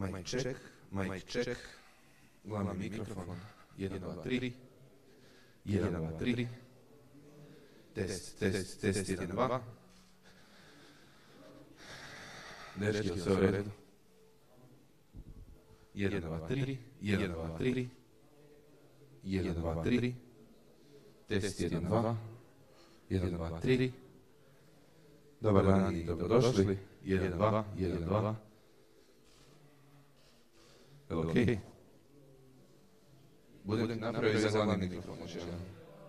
Mic check, glavni mikrofon, 1, 2, 3, 1, 2, 3, test, 1, 2, dečki, sve u redu, 1, 2, 3, 1, 2, 3, 1, 2, 3, test 1, 2, 1, 2, 3, dobar dan i dobrodošli, 1, 2, 1, 2, ok, budem napravio za glavni mikrofon, možeš ga.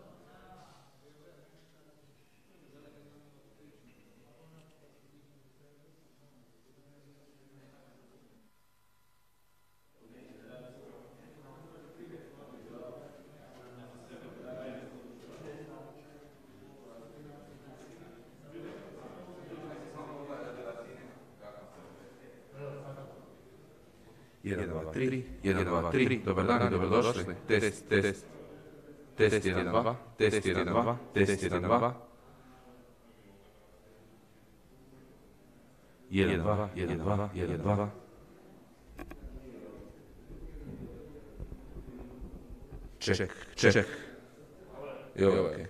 Jedan, dva, tri, 1, 2, 3, dobar dan, dobrodošli, test, 1, 2, test 1, 2, test 1, 2, 1, 2, 1, 2, 1, 2, check, jo, ok.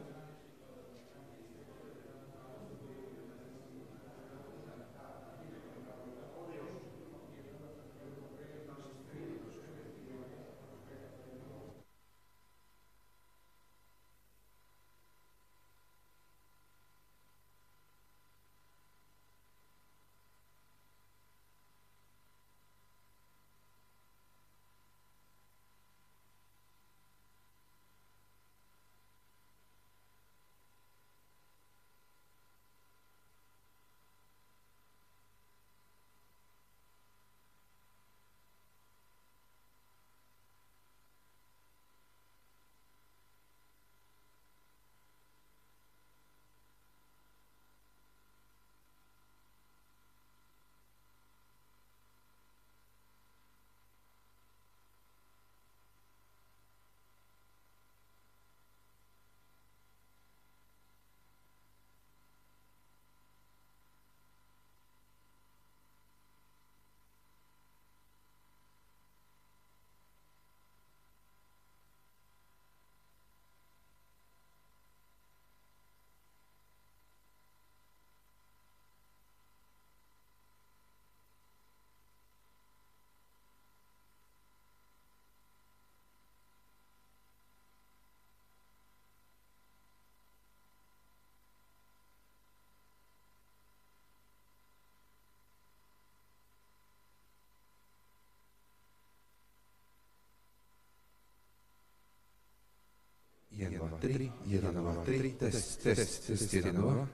Jedan, dva, tri, 1, 2, 3, test 1, 2.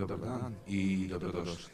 Dobar dan i dobrodošli.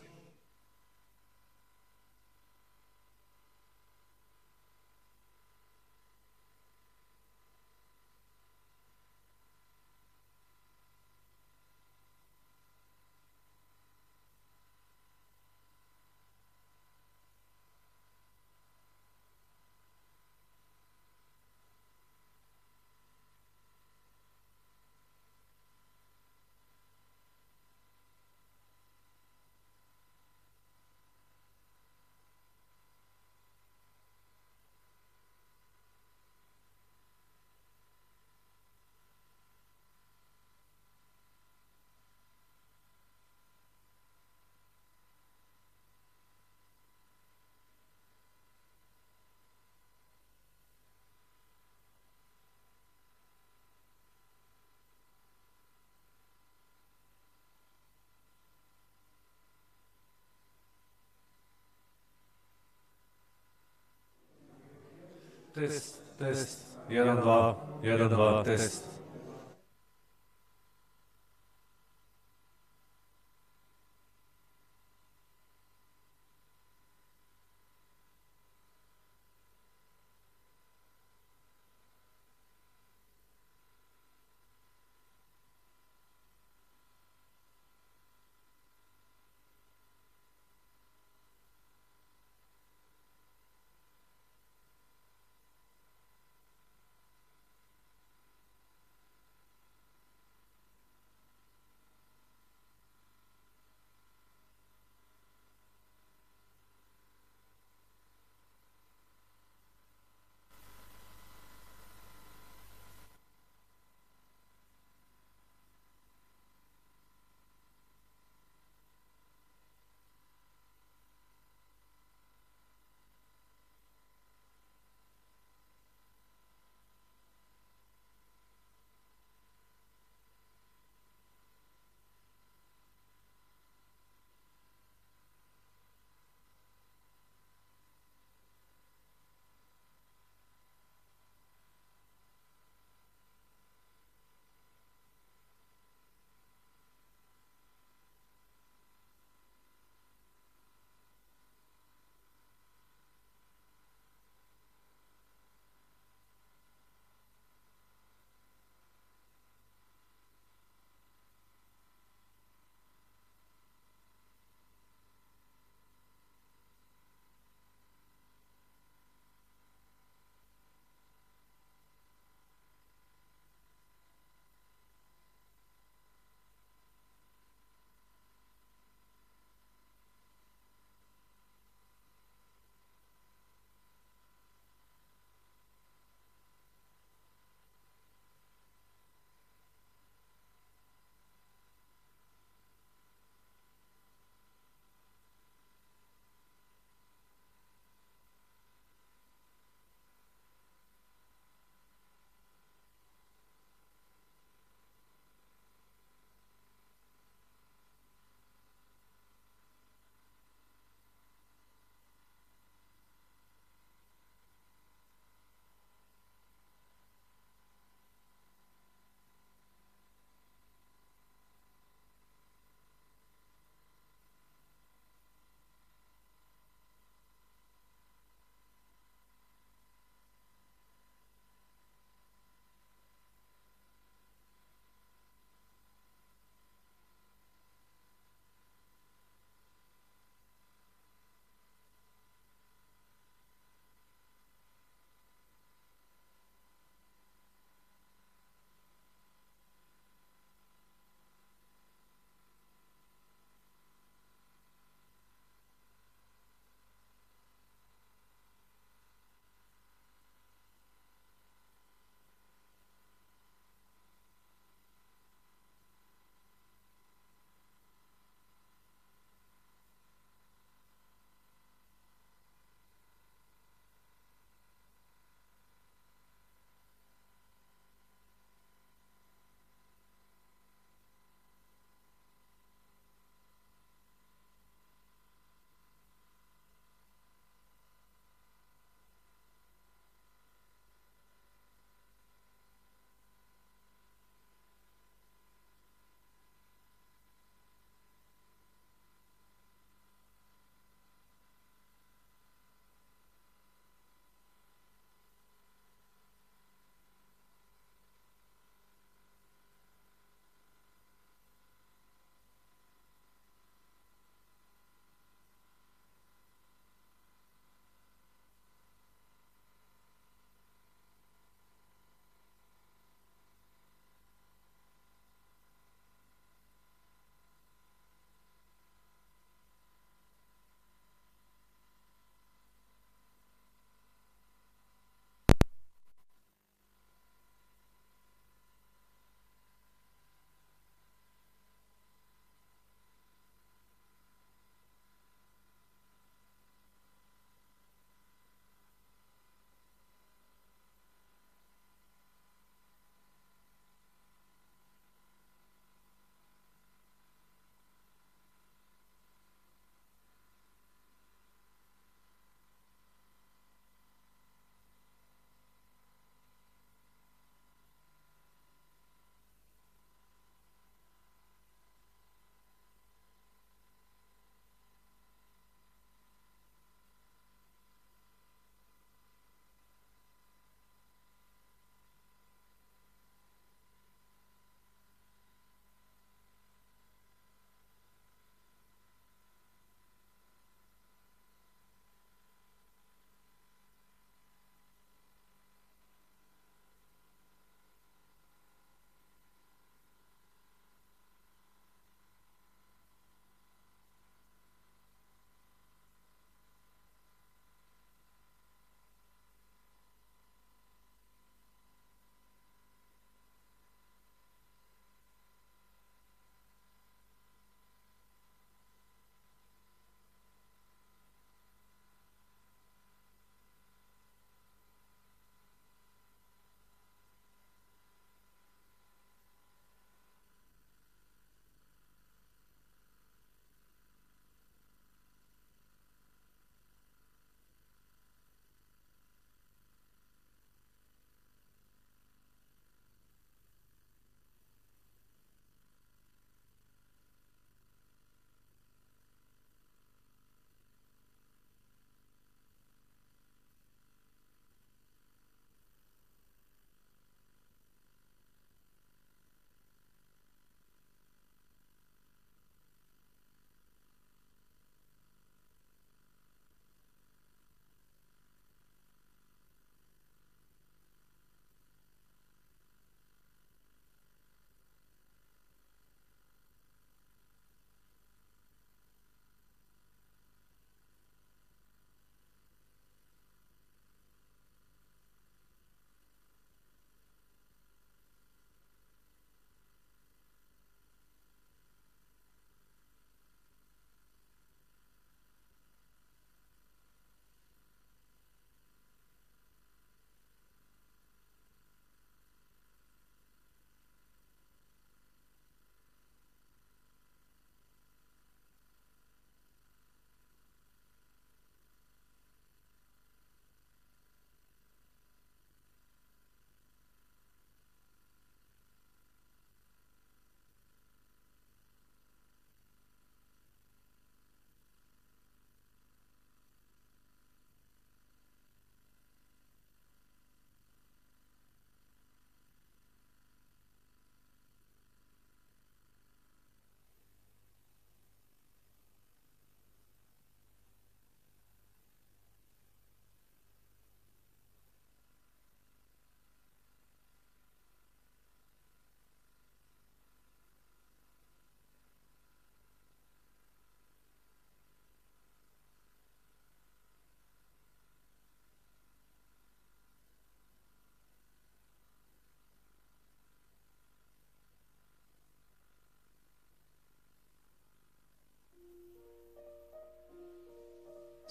Test, test, 1, 2, 1, 2, test.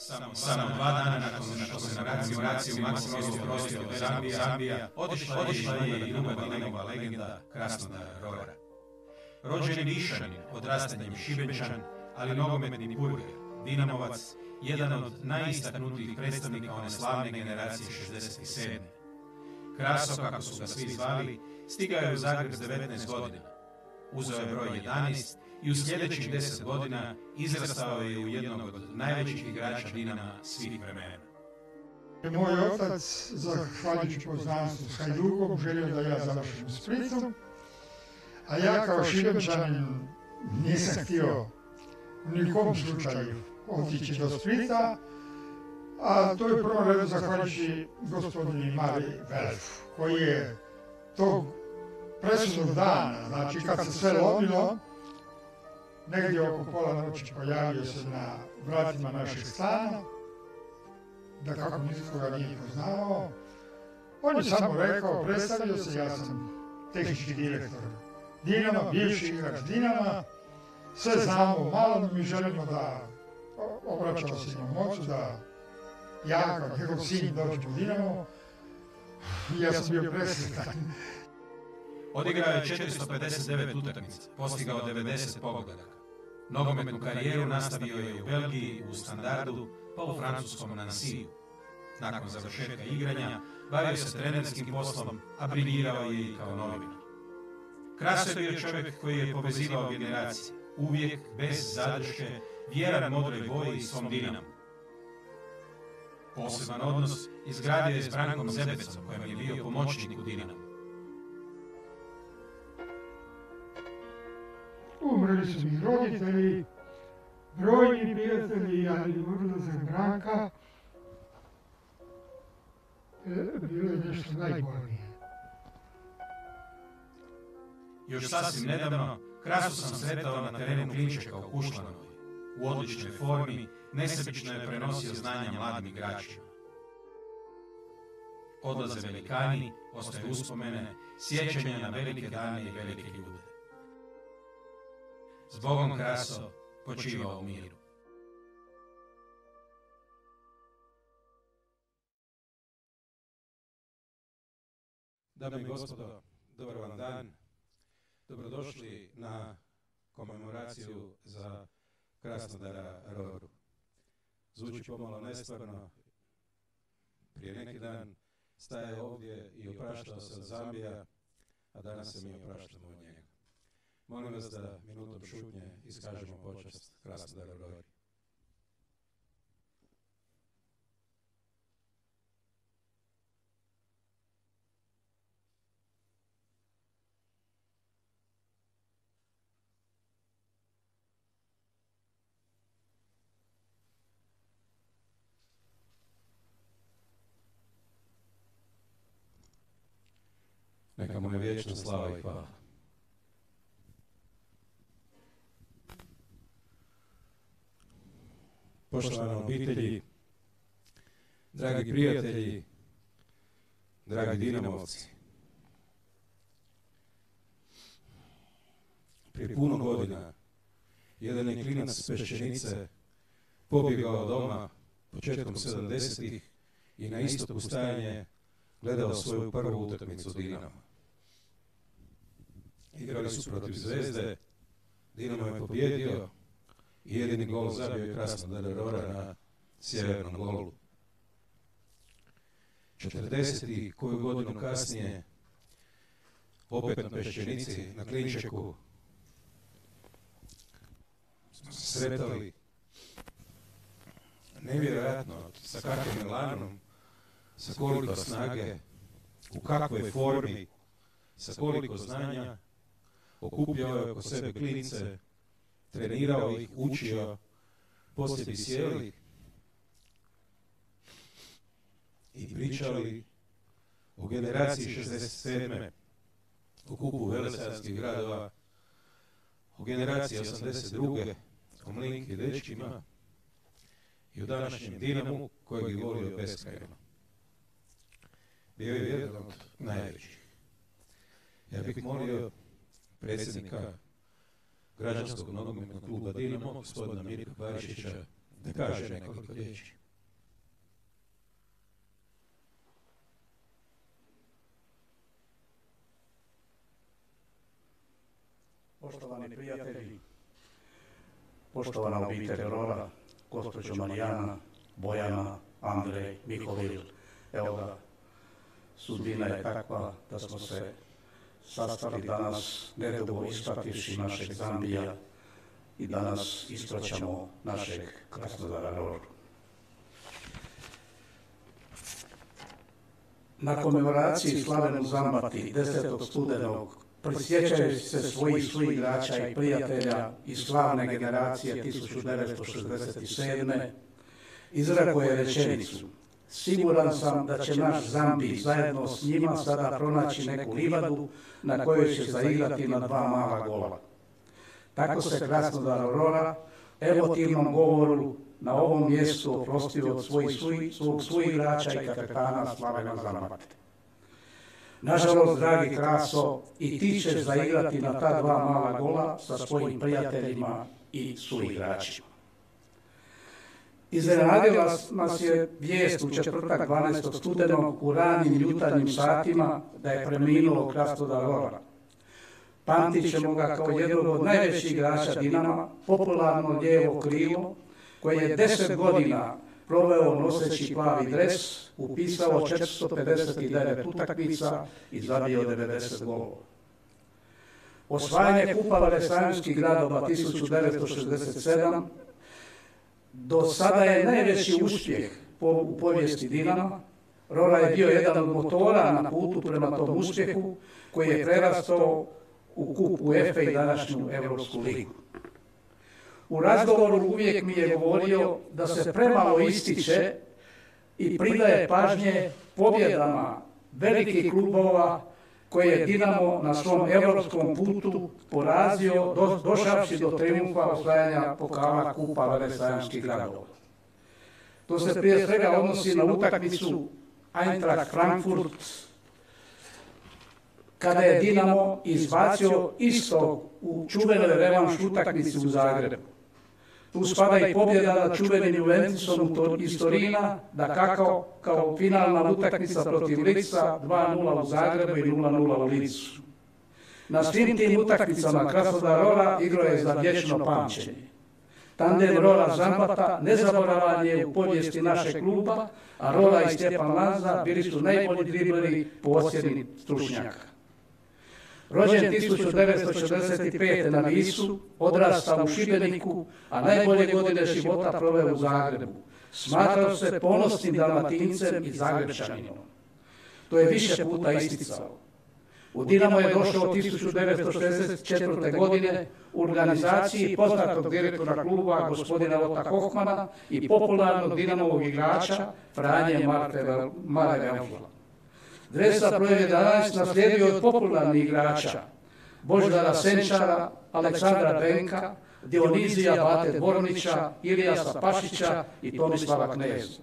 Samo 2 dana nakon što se naciju maksimalno prostio Zambija, otišla je i druga njegova legenda Krasnodara Rora. Rođeni Nišanin, odrastanjem Šibenčan, ali nogometni burger, Dinamovac, jedan od najistaknutijih predstavnika one slavne generacije 67. Kraso, kako su ga svi zvali, stigao je u Zagreb s 19 godina. Uzeo je broj 11 i u sljedećih 10 godina izrastao je u jednog od najvećih igrača Dinama svih vremena. Moj otac, zahvaljujući poznanstvu s Hajdukom, želio da ja završim u Splitu, a ja kao Šibenčanin nisam htio u nikom slučaju otići do Splita, a to je u prvom redu zahvaljujući gospodinu Mariji Velefu, koji je tog presudnog dana, znači kad se sve lomilo, negdje oko pola noći pojavio se na vratima našeg stana, da kako nikoga nije poznavao. On je samo rekao, predstavio se, ja sam tehnički direktor Dinama, bivši igrač Dinama, sve znamo, malo mi želimo da, obraćao se njom ocu, da ja kao njegov sin dođem u Dinamo, i ja sam bio presretan. Odigrao je 459 utakmica, postigao 90 pogodaka. Nogometnu karijeru nastavio je u Belgiji, u Standardu, pa u francuskom Nanciju. Nakon završetka igranja, bavio se trenerskim poslom, a briljirao je i kao novinar. Kraso je bio čovjek koji je povezivao generacije, uvijek bez zadrške, vjeran modroj boji i svom Dinamu. Poseban odnos izgradio je s Brankom Zebecom, kojem je bio pomoćnik u Dinamu. Umrli su mi roditelji, brojni prijatelji, ali odlazak Branka bilo je nešto najbolnije. Još sasvim nedavno, Krasu sam sretao na terenu Klinčeka u Kušlanovoj. U odličnoj formi, nesebično je prenosio znanja mladim igračima. Odlaze velikani, ostaju uspomene, sjećanja na velike dane i velike ljude. Zbogom Kraso, počivao u miru. Dame i gospodo, dobar vam dan. Dobrodošli na komemoraciju za Krasnodara Roru. Zvuči pomalo nestvarno. Prije neki dan staje ovdje i opraštao se od Zambija, a danas se mi opraštamo od njega. Molim vas da minutom šutnje iskažemo počast Krasnodaru Rori. Neka mu je vječna slava i hvala. Poštovane obitelji, dragi prijatelji, dragi Dinamovci. Prije puno godina jedan je klinac s Peščenice pobjegao doma početkom 70-ih i na istoku stajanje gledao svoju prvu utakmicu Dinama. Igrali su protiv Zvezde, Dinamo je pobjedio i jedini gol zabio je Krasnodar Rora na sjevernom golu. 40 i koju godinu kasnije, opet na Peščenici, na Klinčeku, smo se sretali nevjerojatno, sa kakvim elanom, sa koliko snage, u kakvoj formi, sa koliko znanja, okupljao je oko sebe klince, trenirao ih, učio, poslije bi sjeli i pričali o generaciji 67. o kupu velesarskih gradova, o generaciji 82. o Mlinki dečkima i o današnjem Dinamu kojeg je volio beskrajno. Bio je jedan od najvećih. Ja bih molio predsjednika građanskog nogometnog kluba Dinamo, gospodina Mirka Barišića, da kaže nekoliko riječi. Poštovani prijatelji, poštovana obitelj Rora, gospođo Marijana, Bojana, Andrej, Mihovil, evo ga, sudbina je takva da smo se sastali danas nedugo isprativši našeg Zambija i danas ispraćamo našeg Krasnodara Roru. Na komemoraciji slavenu Zambati 10. studenog prisjećajući se svojih suigrača i prijatelja iz slavne generacije 1967. izrekao je rečenicu: siguran sam da će naš Zambi zajedno s njima sada pronaći neku livadu na kojoj će zaigrati na 2 mala gola. Tako se Krasnodar Rora emotivnom govoru na ovom mjestu oprostio od svog suigrača i kapetana slavena Zambate. Nažalost, dragi Kraso, i ti ćeš zaigrati na ta 2 mala gola sa svojim prijateljima i suigračima. Iznenadila nas je vijest u četvrtak 12. studenog u ranim jutarnjim satima da je preminulo Krasnodar Rora. Pamtit ćemo ga kao jednog od najvećih igrača Dinama, popularno lijevo krilo, koje je 10 godina proveo noseći plavi dres, upisao 459 utakmica i zabio 90 golova. Osvajanje kupa Velesajanskih gradova 1967 do sada je najveći uspjeh u povijesti Dinama. Rora je bio jedan od motora na putu prema tom uspjehu koji je prerastao u kup UEFA i današnju Europsku ligu. U razgovoru uvijek mi je govorio da se premalo ističe i pridaje pažnje pobjedama velikih klubova koje je Dinamo na svom europskom putu porazio došavši do triumfa osvajanja pokala kupa Velesajanskih gradova. To se prije svega odnosi na utakmicu Eintracht Frankfurt, kada je Dinamo izbacio istog u čuvenoj revanš utakmici u Zagrebu. Tu spada i pobjeda nad čuvenim Juventusom iz Torina, dakako kao finalna utakmica protiv Lica 2:0 u Zagrebu i 0:0 u Licu. Na svim tim utakmicama Krasnodar Rora igrao je za vječno pamćenje. Tandem Rora Zambata nezaboravan je u povijesti našeg kluba, a Rora i Stjepan Lanza bili su najbolji dribleri po ocjeni stručnjaka. Rođen 1945. na Visu, odrastao u Šibeniku, a najbolje godine života proveo u Zagrebu. Smatrao se ponosnim Dalmatincem i Zagrebčaninom. To je više puta isticao. U Dinamo je došao 1964. godine u organizaciji poznatog direktora kluba gospodina Ota Hohmana i popularnog Dinamovog igrača Franje Mare-Velfla. Dresa broj 11 naslijedio od popularnih igrača Božidara Senčara, Aleksandra Benka, Dionizija Bate Dvornića, Ilijasa Pašića i Tomislava Kneza.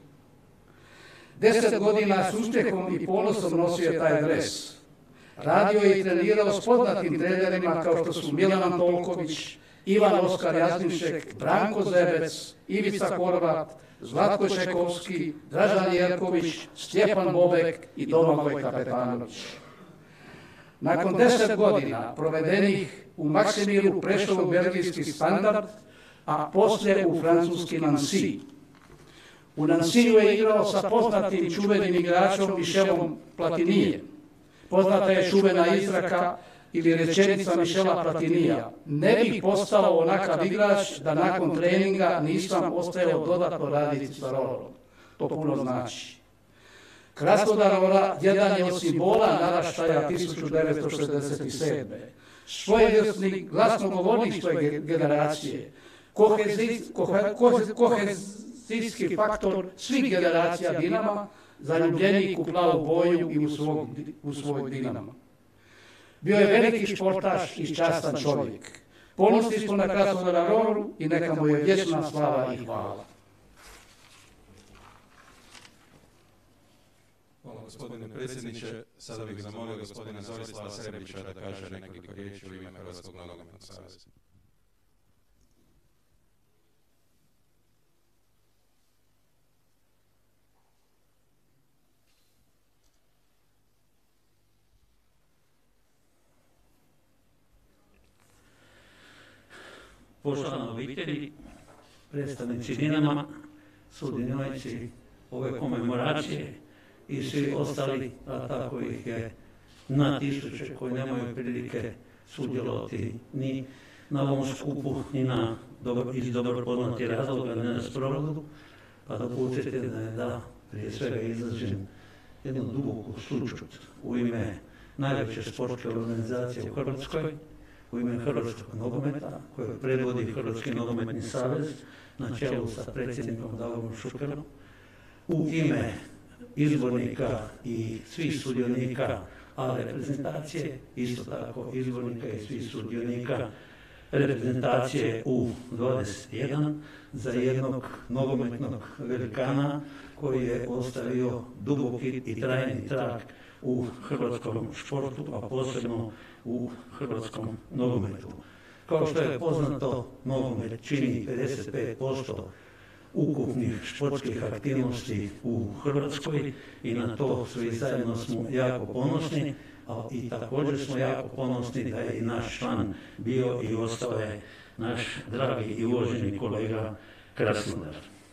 10 godina s uspjehom i ponosom nosio je taj dres. Radio je i trenirao s poznatim trenerima kao što su Milan Antolković, Ivan Oskar Jaznišek, Branko Zebec, Ivica Horvat, Zlatko Čekovski, Dražan Jerković, Stjepan Bobek i Domagoj Kapetanović. Nakon 10 godina provedenih u Maksimiru prešao u belgijski Standard, a poslije u francuski Nancy. U Nanciju je igrao sa poznatim čuvenim igračom Michelom Platinijem. Poznata je čuvena izreka ili rečenica Michela Platinija: ne bih postao onakav igrač da nakon treninga nisam ostajao dodatno raditi sa Rorom. To puno znači. Krasnodar Rora jedan je od simbola naraštaja 1967. Svojevrsni glasnogovornik svoje generacije, kohezijski faktor svih generacija Dinama, zaljubljenik u plavu boju i u svoj Dinamo. Bio je veliki športaš i častan čovjek. Ponosni smo na Krasnodara Roru i neka mu je vječna slava i hvala. Hvala gospodine predsjedniče. Sada bih zamolio gospodina Zorislava Srebića da kaže nekoliko riječi u ime Hrvatskog nogometnog saveza. poštovane obitelji, predstavnici Dinama, sudionici ove komemoracije i svi ostali, a tako ih je na tisuće koji nemaju prilike sudjelovati ni na ovom skupu, ni iz dobro poznati razloga, ne na sprovodu, pa dopustite da prije svega izražim jednu duboku sućut u ime najveće sportske organizacije u Hrvatskoj, u ime hrvatskog nogometa, koje predvodi Hrvatski nogometni savez na čelu sa predsjednikom Davorom Šukerom, u ime izbornika i svih sudionika A reprezentacije, isto tako izbornika i svih sudionika reprezentacije U21 za jednog nogometnog velikana koji je ostavio duboki i trajni trag u hrvatskom športu, a posebno u hrvatskom nogometu. Kao što je poznato, nogomet čini 55% ukupnih športskih aktivnosti u Hrvatskoj i na to svi zajedno smo jako ponosni, a i također smo jako ponosni da je i naš član bio i ostao je naš dragi i uvaženi kolega Krasnodar.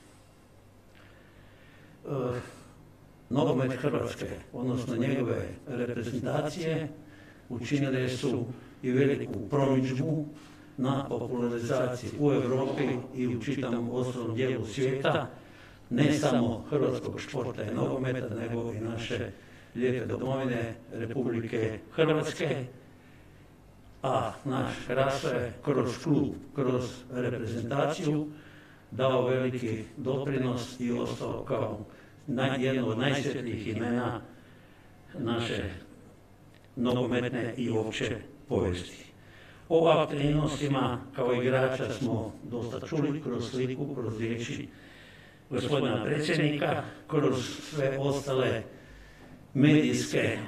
Nogomet Hrvatske, odnosno njegove reprezentacije, učinile su i veliku promidžbu na popularizaciji u Europi i u čitavom ostalom dijelu svijeta, ne samo hrvatskog športa i nogometa, nego i naše lijepe domovine Republike Hrvatske, a naš Kraso je kroz klub, kroz reprezentaciju dao veliki doprinos i ostao kao jedno od najsvjetlijih imena naše nogometne i opće povijesti. O aktivnostima kao igrača smo dosta čuli kroz sliku, kroz riječi gospodina predsjednika, kroz sve ostale medijske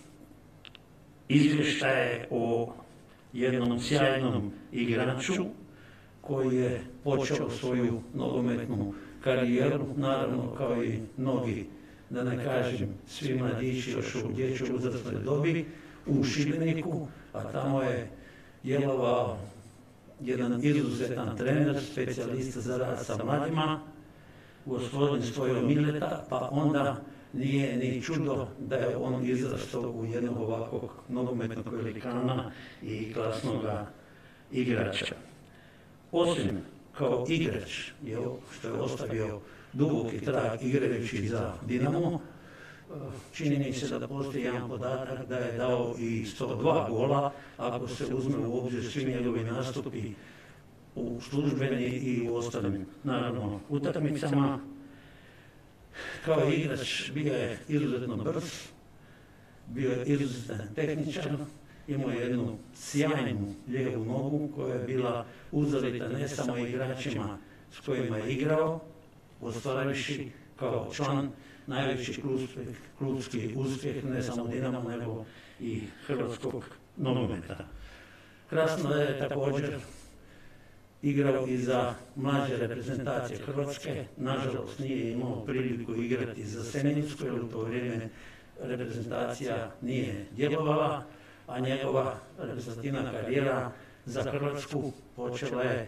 izvještaje o jednom sjajnom igraču koji je počeo svoju nogometnu karijeru, naravno kao i mnogi, da ne kažem, svi mladići još u dječjoj uzrasnoj dobi, u Šibeniku, a tamo je djelovao jedan izuzetan trener, specijalista za rad sa mladima, gospodin Stojo Mileta, pa onda nije ni čudo da je on izrastao u jednog ovakvog nogometnog velikana i klasnog igrača. Osim kao igrač, što je ostavio duboki trag igrajući za Dinamo, čini mi se da postoji jedan podatak da je dao i 102 gola, ako se uzme u obzir svi njegovi nastupi u službeni i u ostalim, naravno, utakmicama. Kao igrač bio je izuzetno brz, bio je izuzetan tehničar, imao je jednu sjajnu lijevu nogu koja je bila uzorita ne samo igračima s kojima je igrao, ostvarivši kao član najveći klubski uspjeh ne samo Dinamo nego i hrvatskog nogometa. Krasno je također igrao i za mlađe reprezentacije Hrvatske, nažalost nije imao priliku igrati za Senjsku jer u to vrijeme reprezentacija nije djelovala, a njegova reprezentativna karijera za Hrvatsku počela je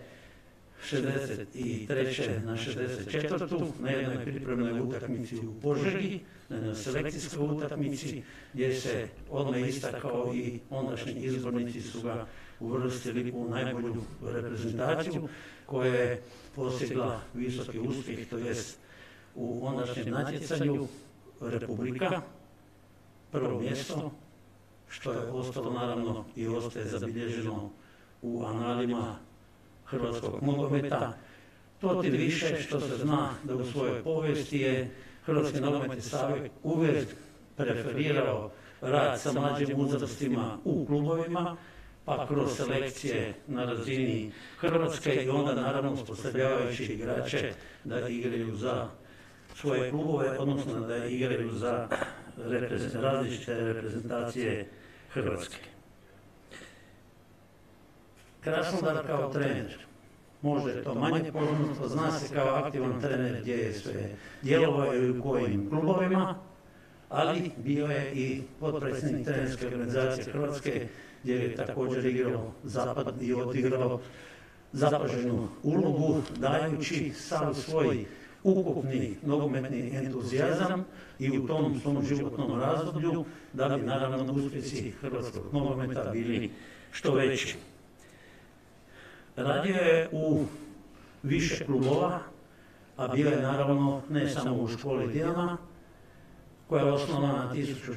63. na 64. na jednoj pripremnoj utakmici u Požegi, na jednoj selekcijskoj utakmici, gdje se odmah istakao i ondašnji izbornici su ga uvrstili u najbolju reprezentaciju koja je postigla visoki uspjeh, to jest u ondašnjem natjecanju Republika, prvo mjesto, što je ostalo naravno i ostaje zabilježeno u analima hrvatskog nogometa. To tim više što se zna da u svojoj povijesti je Hrvatski nogometni savez uvijek preferirao rad sa mlađim uzrastima u klubovima, pa kroz selekcije na razini Hrvatske i onda naravno uspostavljavajući igrače da igraju za svoje klubove, odnosno da igraju za različite reprezentacije Hrvatske. Krasnodar kao trener, možda je to manje poznato, zna se kao aktivan trener gdje je sve djelovao i u kojim klubovima, ali bio je i potpredsjednik trenerske organizacije Hrvatske gdje je također igrao zapad i odigrao zapaženu ulogu, dajući sav svoj ukupni nogometni entuzijazam i u tom svom životnom razdoblju da bi naravno uspjesi hrvatskog nogometa bili što veći. Radio je u više klubova, a bio je naravno ne samo u školi Dinama, koja je osnovana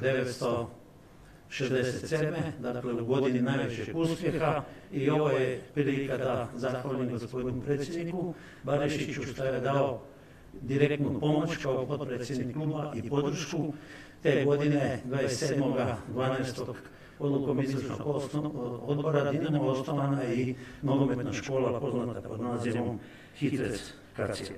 1967. Dakle u godini najvećeg uspjeha, i ovo je prilika da zahvalim gospodinu predsjedniku Barišiću što je dao direktnu pomoć kao potpredsjednik kluba i podršku. Te godine 27.12. odlukom izvršnog odbora Dinamo osnovana je i nogometna škola poznata pod nazivom Hitrec Kacija.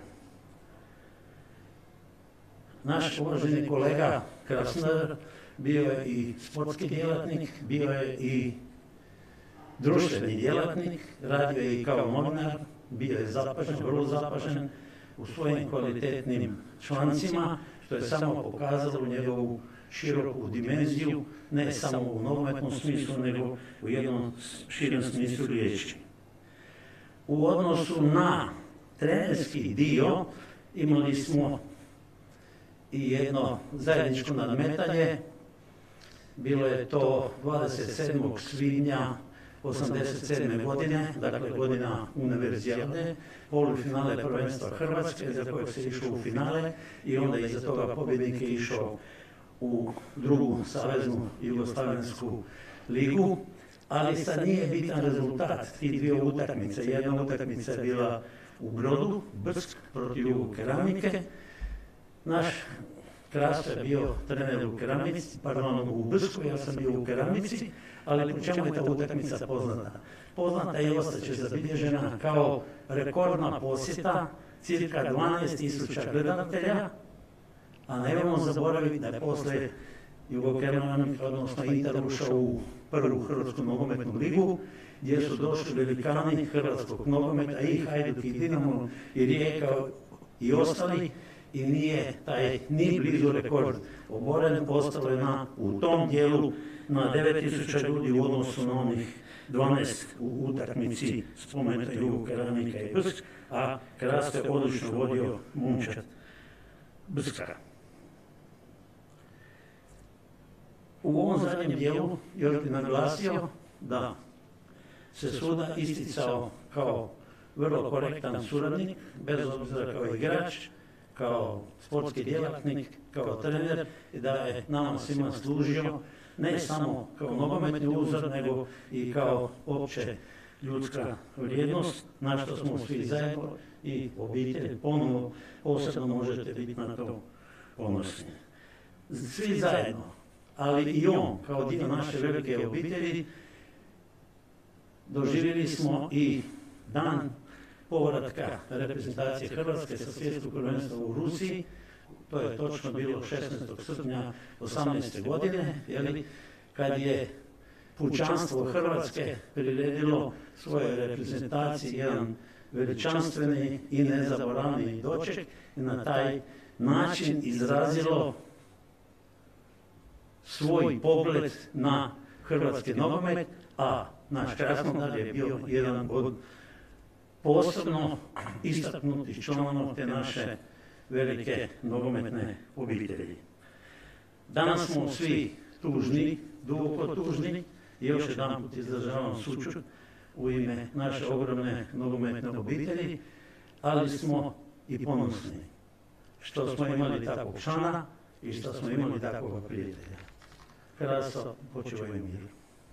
Naš uvaženi kolega Krasnodar bio je i sportski djelatnik, bio je i društveni djelatnik, radio je i kao novinar, bio je zapažen, vrlo zapažen u svojim kvalitetnim člancima, što je samo pokazalo njegovu široku dimenziju, ne samo u nogometnom smislu, nego u jednom širem smislu riječi. U odnosu na trenerski dio imali smo i jedno zajedničko nadmetanje. Bilo je to 27. svibnja 1987. godine, dakle godina univerzijade, polufinale prvenstva Hrvatske, za kojeg se išlo u finale i onda iza toga pobjednik je išao u drugu saveznu jugoslavensku ligu, ali sad nije bitan rezultat tih dvije utakmice. Jedna utakmica je bila u Brodu, Brsk protiv Keramike. Naš Krasto je bio trener u Keramici, pardon, u Brsku, ja sam bio u Keramici, ali po čemu je ta utakmica poznata? Poznata je i ostaće zabilježena kao rekordna posjeta, cirka 12.000 gledatelja, a nemojmo zaboraviti da je posle Jugokeramika, odnosno Inter, ušao u prvu Hrvatsku nogometnu ligu, gdje su došli velikani hrvatskog nogometa i Hajduk i Dinamo i Rijeka i ostali, i nije taj ni blizu rekord oboren, ostalo je u tom dijelu na 9.000 ljudi u odnosu na onih 12 u utakmici spomenuta Jugokeramika i Brsk, a Krasto je odlično vodio momčad Brska. U ovom zadnjem dijelu još bih naglasio da se Suda isticao kao vrlo korektan suradnik, bez obzira kao igrač, kao sportski djelatnik, kao trener, i da je nama svima služio ne samo kao nogometni uzor, nego i kao opće ljudska vrijednost, na što smo svi zajedno i obitelj ponovno posebno možete biti na to ponosni. Svi zajedno, ali i on kao dio naše velike obitelji, doživjeli smo i dan povratka reprezentacije Hrvatske sa svjetskog prvenstva u Rusiji. To je točno bilo 16. srpnja 18. godine, kad je pučanstvo Hrvatske priredilo svojoj reprezentaciji jedan veličanstveni i nezaboravni doček i na taj način izrazilo svoj pogled na hrvatski nogomet, a naš Krasnodar je bio jedan od posebno istaknutih članova te naše velike nogometne obitelji. Danas smo svi tužni, duboko tužni, i još jedanput izražavam sućut u ime naše ogromne nogometne obitelji, ali smo i ponosni što smo imali takvog člana i što smo imali takvog prijatelja. Kraso, počivaj u miru.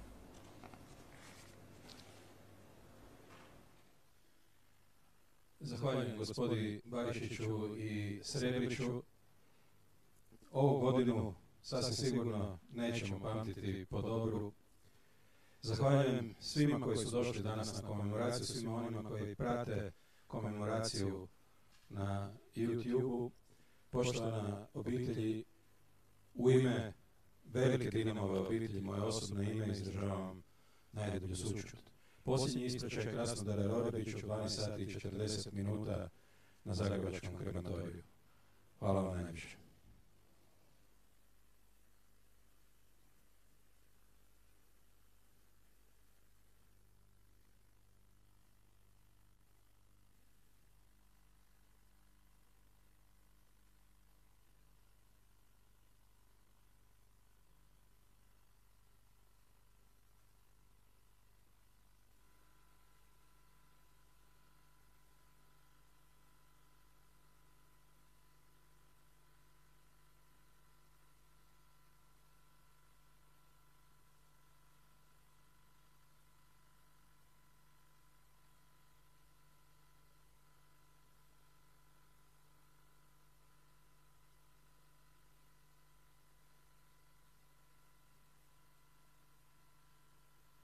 Zahvaljujem gospodi Barišiću i Srebriću. Ovu godinu sasvim sigurno nećemo pamtiti po dobru. Zahvaljujem svima koji su došli danas na komemoraciju, svima onima koji prate komemoraciju na YouTube-u. Poštovana obitelji, u ime velike Dinamove obitelji, moje osobno ime, izražavam najdublju sućut. Posljednji ispraćaj Krasnodara Rorabiću, 12 sati i 40 minuta na Zagrebačkom krematoriju. Hvala vam najviše.